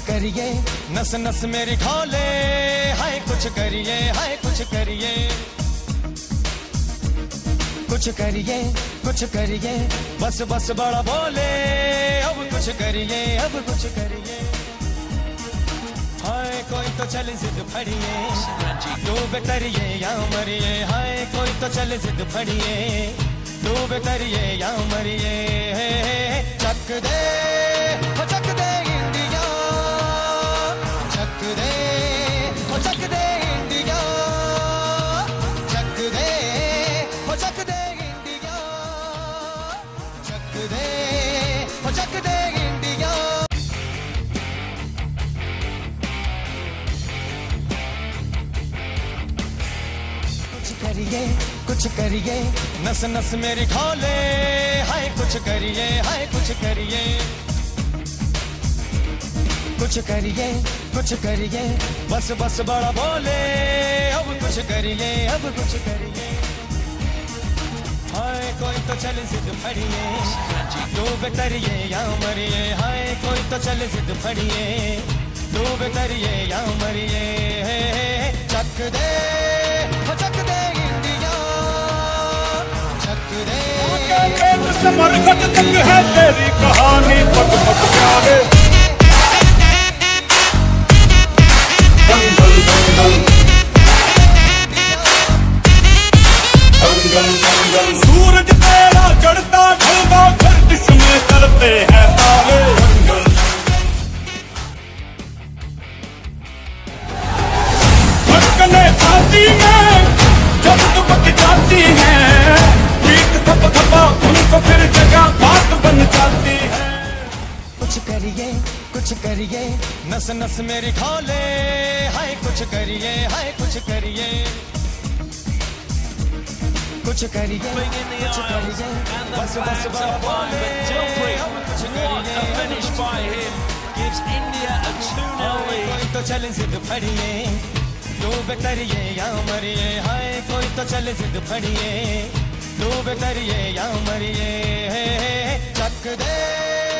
करिए, नस नस मेरी खोले, हाय कुछ करिए, हाय कुछ करिए, कुछ करिए, कुछ करिए, बस बस बड़ा बोले, अब कुछ करिए, अब कुछ करिए, हाय कोई तो चले जिद फड़िए, डूबे तरिए या मरिए, हाय कोई तो चले जिद फड़िए, डूबे तरिए या मरिए, चक दे, हो चक दे इंडिया, चक दे, हो चक दे इंडिया, चक दे, हो चक दे इंडिया, चक दे, हो चक दे इंडिया। कुछ करिए, कुछ करिए, नस नस मेरी खोले, हाय कुछ करिए, हाय कुछ करिए, कुछ करिए, कुछ करिए, बस बस बड़ा बोले, अब कुछ करिए, अब कुछ करिए, हाय कोई तो चले जिद फड़िए, डूबे तरिए या मरिए, हाय कोई तो चले जिद फड़िए, डूबे तरिए या मरिए, चक दे, हो चक दे इंडिया, चक दे, से मरकत तक है तेरी कहानी, पग पग प्यारे, दंगल दंगल दंगल दंगल, सूरज तेरा चढ़ता ढलता गर्दिश में करते हैं तारे, दंगल धड़कने छाती में जब दुबक जाती हैं, पीठ थप थपा उनको फिर जगह बात बन जाती है। कुछ करिए, कुछ करिए, नस नस मेरी खोले, हाय कुछ करिए, हाय कुछ करिए, कुछ करिए, कुछ करिए, बस बस बड़ा बोले, कुछ करिए, कोई तो चले जिद फड़िए, डूबे तरिए या मरिए, हाय कोई तो चले जिद फड़िए, डूबे तरिए या मरिए, चक दे।